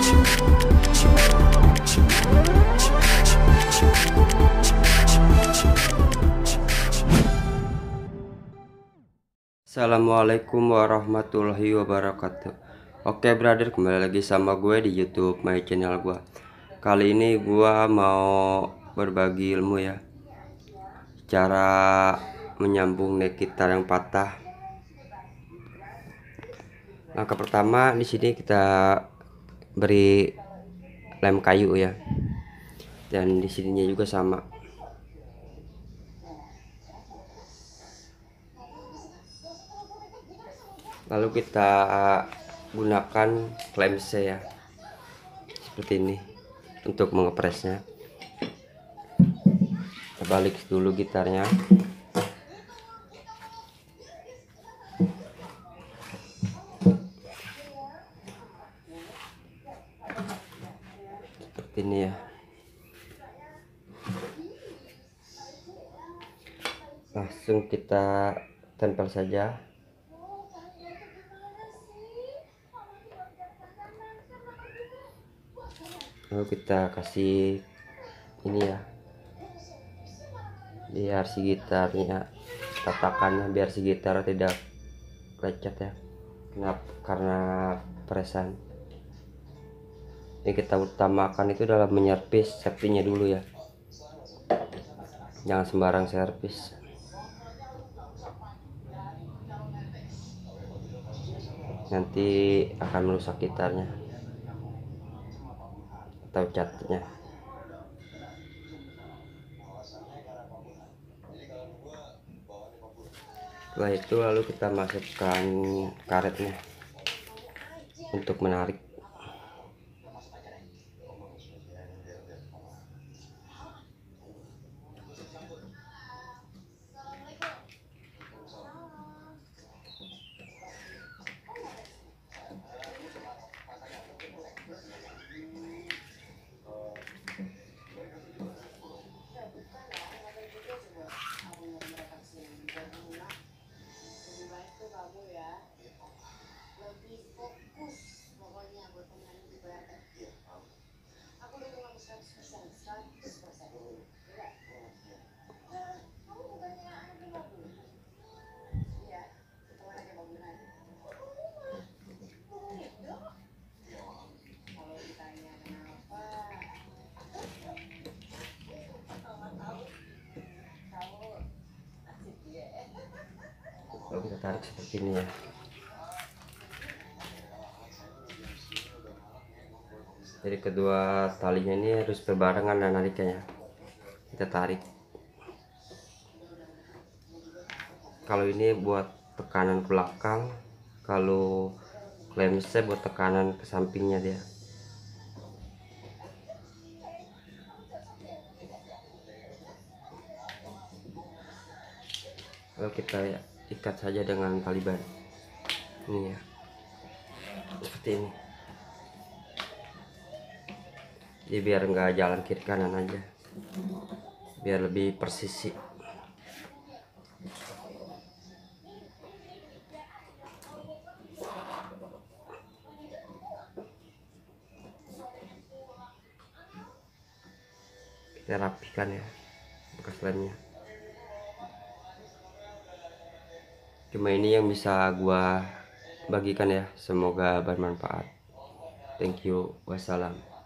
Assalamualaikum warahmatullahi wabarakatuh. Oke brother, kembali lagi sama gue di YouTube my channel gue. Kali ini gue mau berbagi ilmu ya, cara menyambung neck gitar yang patah. Langkah pertama di sini kita beri lem kayu ya, dan di sininya juga sama. Lalu kita gunakan klem C ya, seperti ini untuk mengepresnya. Kita balik dulu gitarnya. Seperti ini ya. Langsung kita tempel saja. Lalu kita kasih ini ya, biar si gitarnya, tatakannya biar si gitar tidak lecet ya. Kenapa? Karena presan. Ini kita utamakan itu dalam menyervis safety-nya dulu ya, jangan sembarang servis. Nanti akan merusak gitarnya atau catnya. Setelah itu lalu kita masukkan karetnya untuk menarik. Lalu kita tarik seperti ini ya. Jadi kedua talinya ini harus berbarengan dan nariknya. Kita tarik. Kalau ini buat tekanan ke belakang, kalau klem C buat tekanan ke sampingnya dia. Lalu kita ikat saja dengan tali ban ini ya, seperti ini. Jadi biar enggak jalan kiri kanan aja, biar lebih persisi. Kita rapikan ya bekas lemnya. Cuma ini yang bisa gua bagikan ya, semoga bermanfaat. Thank you, wassalam.